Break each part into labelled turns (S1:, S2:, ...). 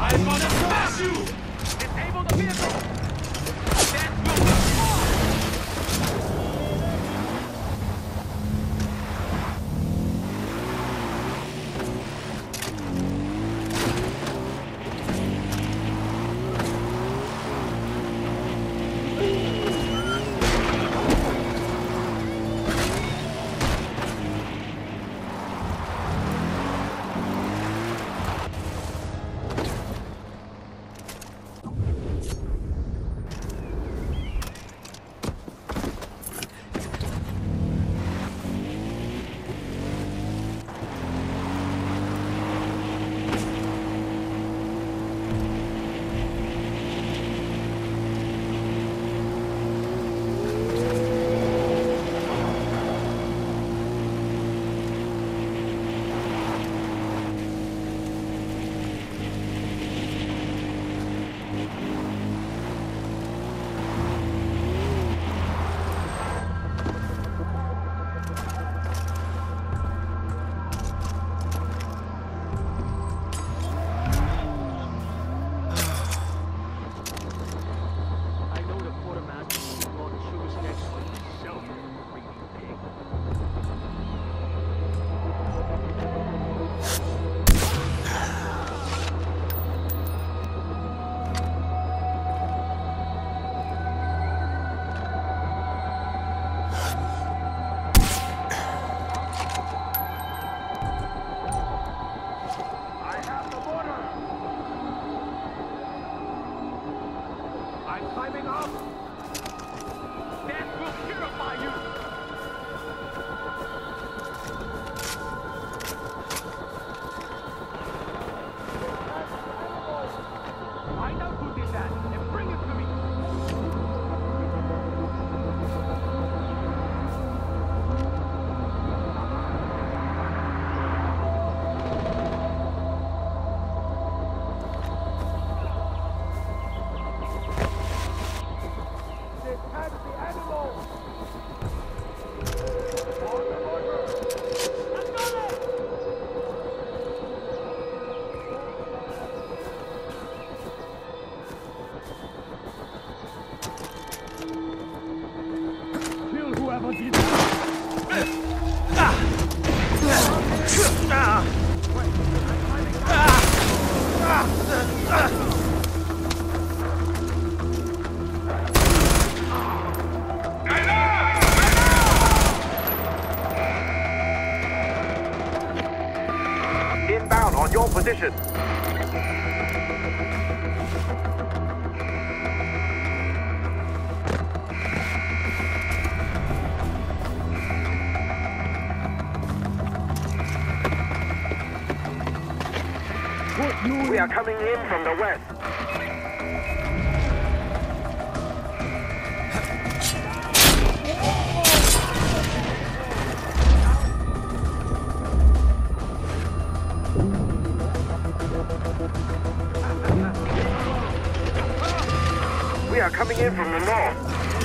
S1: I'm gonna smash you! Disable the vehicle! That will be
S2: Inbound on your position. We are coming in from the west. We are coming in from the north.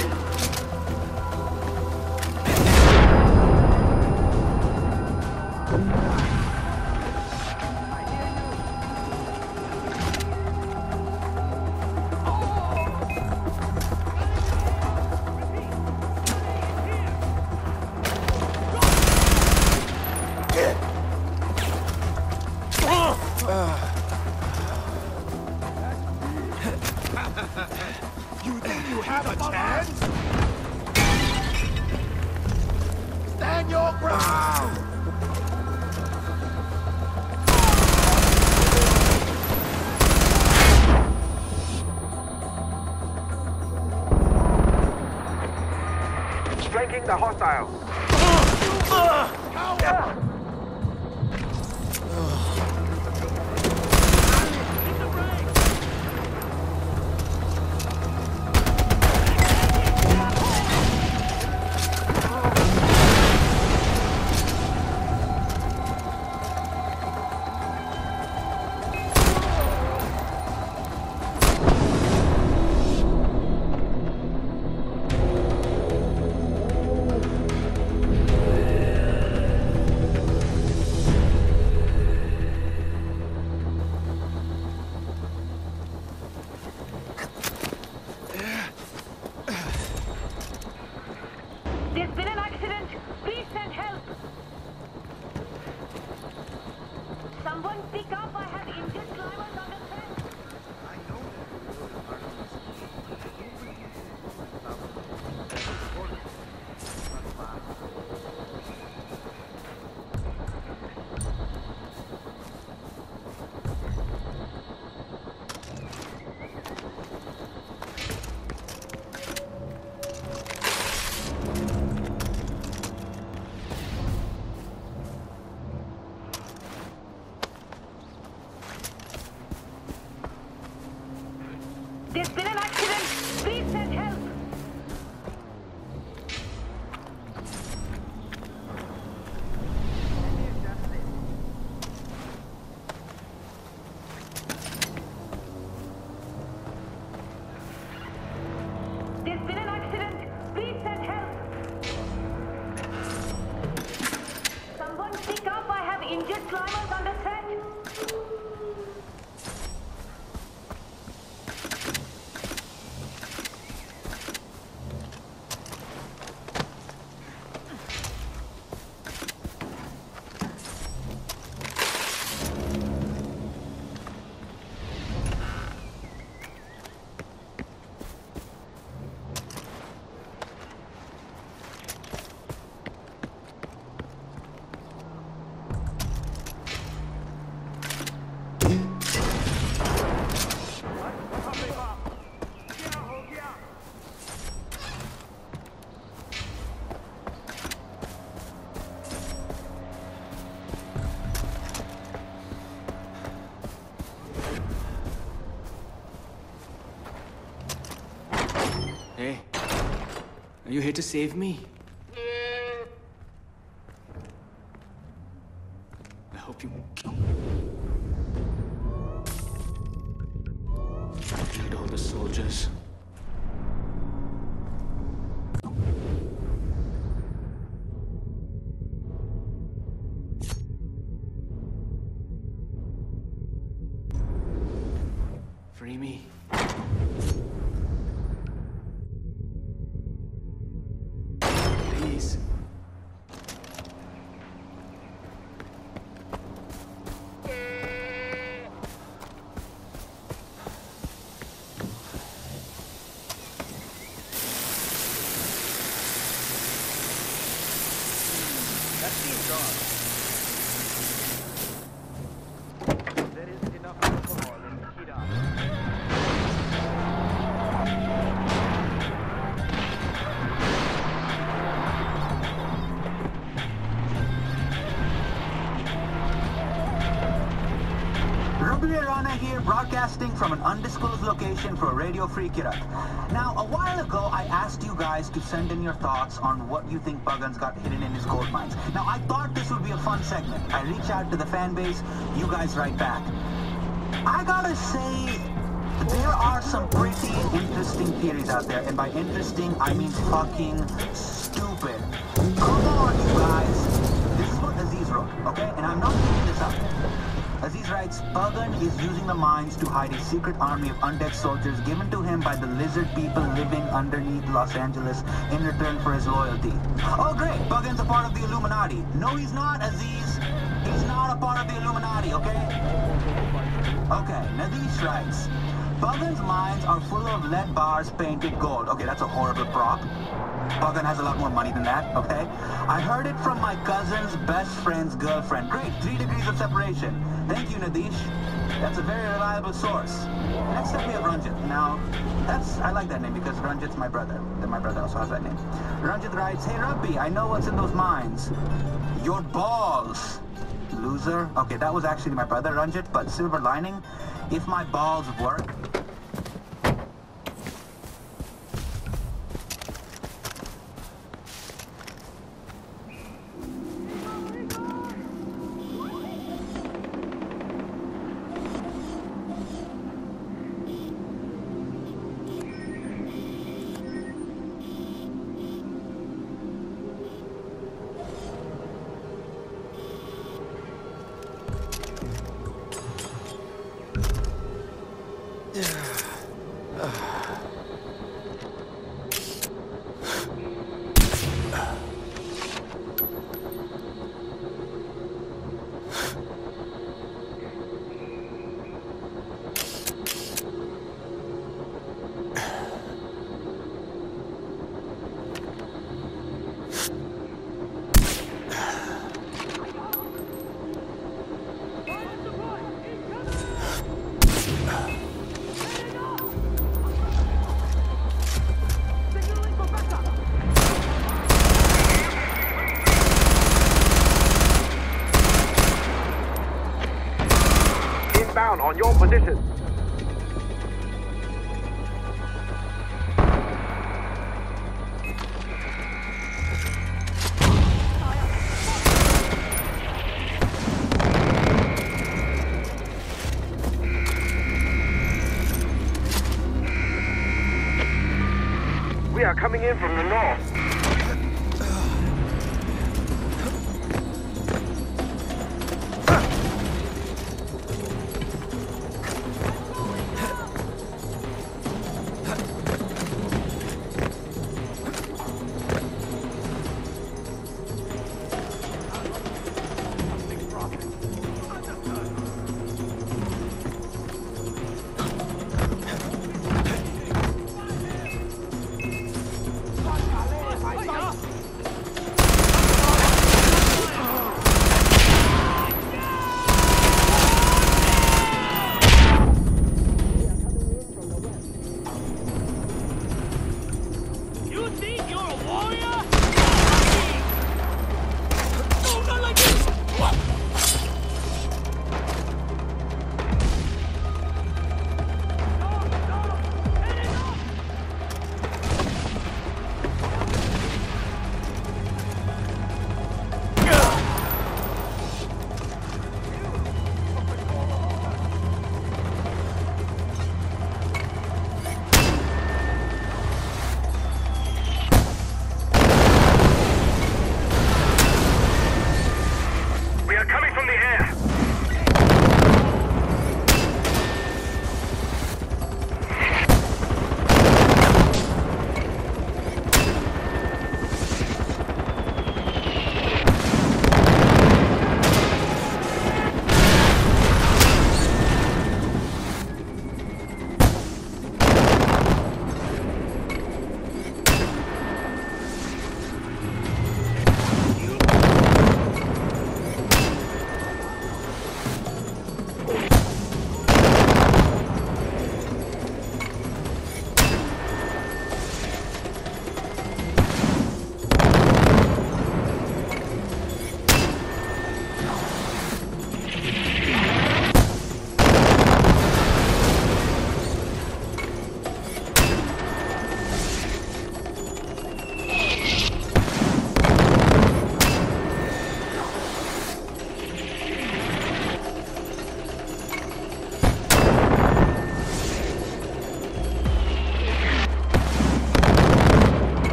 S3: You think you have a chance? Stand your ground!
S2: Flanking the hostile.
S4: speak up. I have injured climbers under threat.
S5: I know that the war is part of this scheme, but nobody is going to stop us. Order, not fast.
S4: There's been an accident. Please send help. There's been an accident. Please send help. Someone speak up. I have injured climbers under threat.
S6: Hey, are you here to save me? I hope you killed all the soldiers. Free me. Please.
S5: That seems odd. There is enough alcohol in Kira.
S7: Rana here, broadcasting from an undisclosed location for Radio Free Kirat. Now, a while ago, I asked you guys to send in your thoughts on what you think Buggun's got hidden in his gold mines. Now, I thought this would be a fun segment. I reach out to the fan base, you guys write back. I gotta say, there are some pretty interesting theories out there, and by interesting, I mean fucking stupid. Come on, you guys. This is what Aziz wrote, okay? And I'm not making this up. Aziz writes, Buggun is using the mines to hide a secret army of undead soldiers given to him by the lizard people living underneath Los Angeles in return for his loyalty. Oh great, Buggun's a part of the Illuminati. No, he's not, Aziz. He's not a part of the Illuminati, okay? Okay, Nadish writes, Buggun's mines are full of lead bars painted gold. Okay, that's a horrible prop. Buggun has a lot more money than that, okay? I heard it from my cousin's best friend's girlfriend. Great, 3 degrees of separation. Thank you, Nadish. That's a very reliable source. Next up we have Ranjit. Now, I like that name because Ranjit's my brother. Then my brother also has that name. Ranjit writes, Hey Rabbi, I know what's in those mines. Your balls. Loser. Okay, that was actually my brother, Ranjit, but silver lining, if my balls work,
S2: down on your position. We are coming in from the north.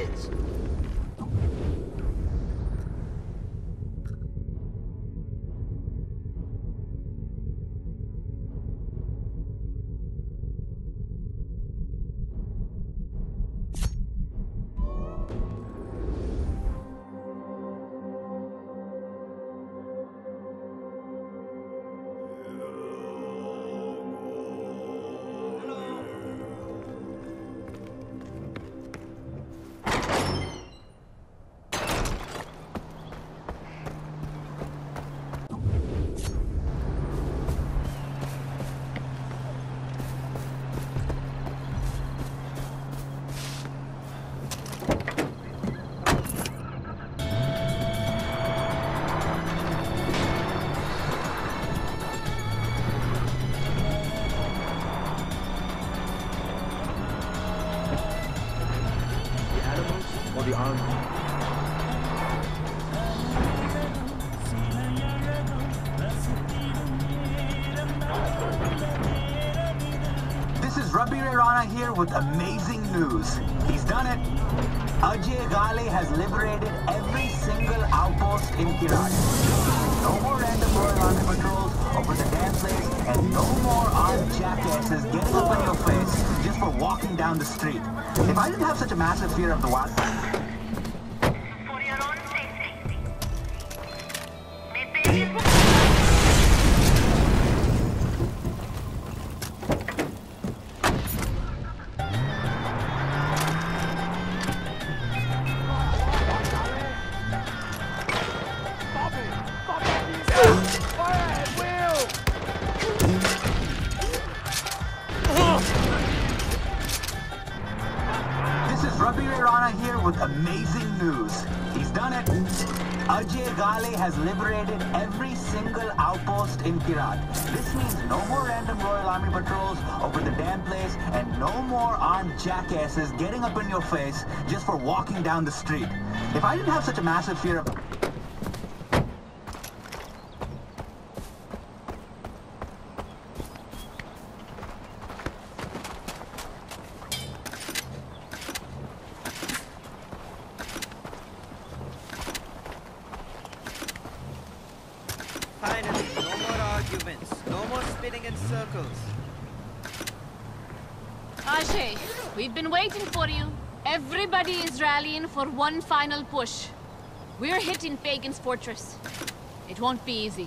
S1: bitch!
S6: Or the army.
S7: This is Rabi Rana here with amazing news. He's done it. Ajay Ghale has liberated every single outpost in Kirat. No more random Royal Army patrols over the damn place, and no more armed jackasses getting up in your face just for walking down the street. If I didn't have such a massive fear of the wild...
S4: For your own safety. May
S7: Rabi Rana here with amazing news. He's done it. Ajay Ghale has liberated every single outpost in Kirat. This means no more random Royal Army patrols over the damn place, and no more armed jackasses getting up in your face just for walking down the street. If I didn't have such a massive fear of...
S8: Finally, no more arguments, no more spinning in circles.
S9: Ajay, we've been waiting for you. Everybody is rallying for one final push. We're hitting Pagan's fortress. It won't be easy.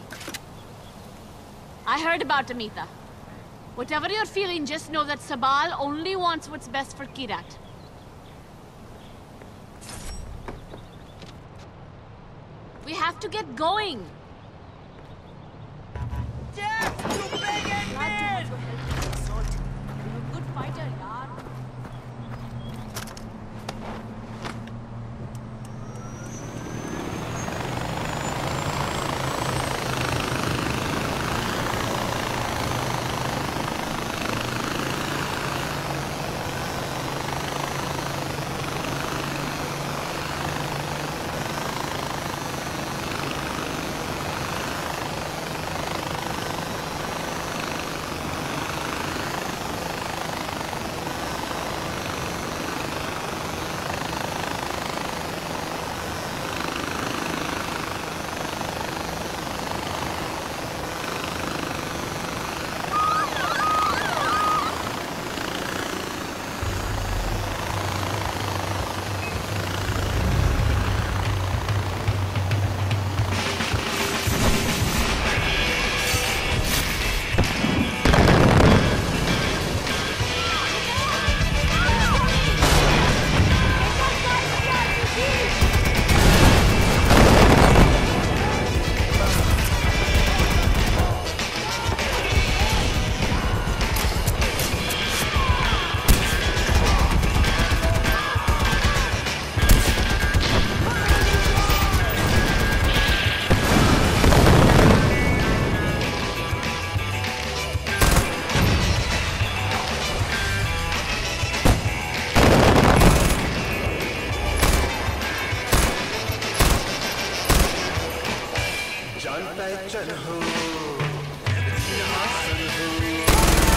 S9: I heard about Amita. Whatever you're feeling, just know that Sabal only wants what's best for Kirat. We have to get going.
S1: Yes! You Pagan man!
S9: You're a good fighter, yaar.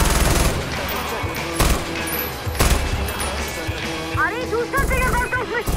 S4: अरे दूसरा जगह बैठो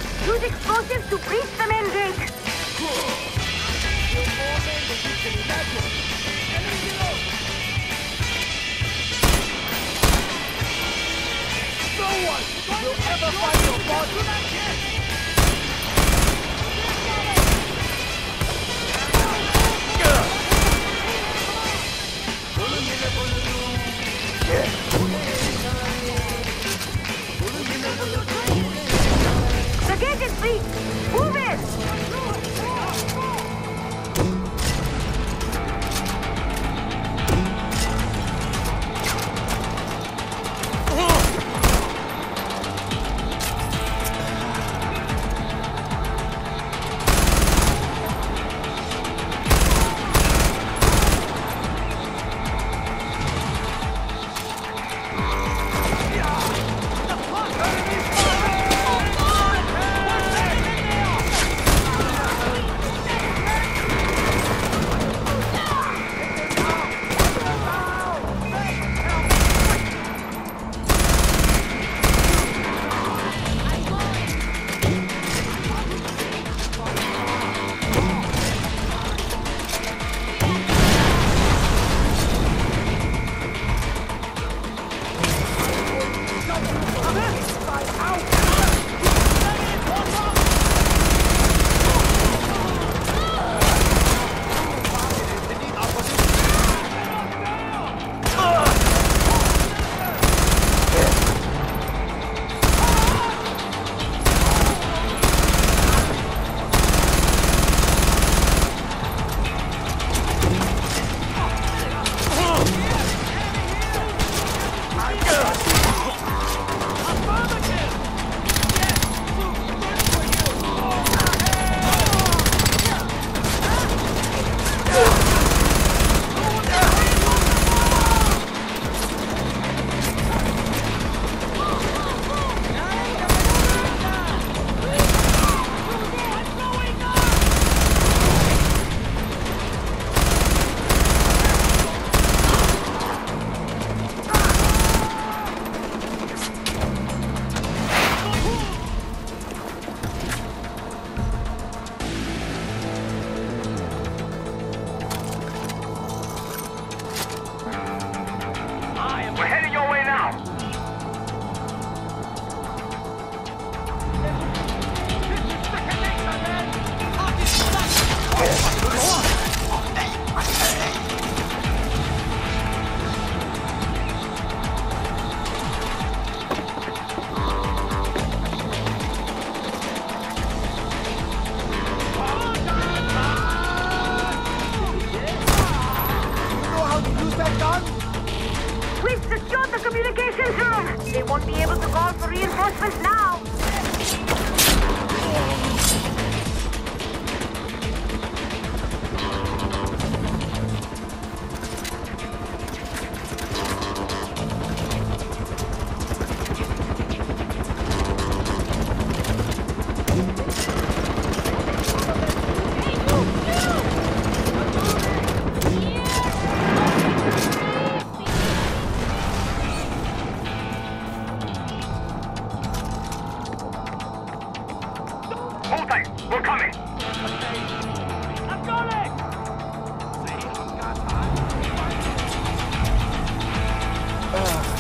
S4: Use explosives to breach the main gate.
S3: No one will ever find your body!
S4: The gate is free. Move it!
S2: We're heading your way now.
S4: We've secured the communications room. They won't be able to call for reinforcements now.
S2: Hold tight. We're coming.
S1: I'm going! See, I've got time.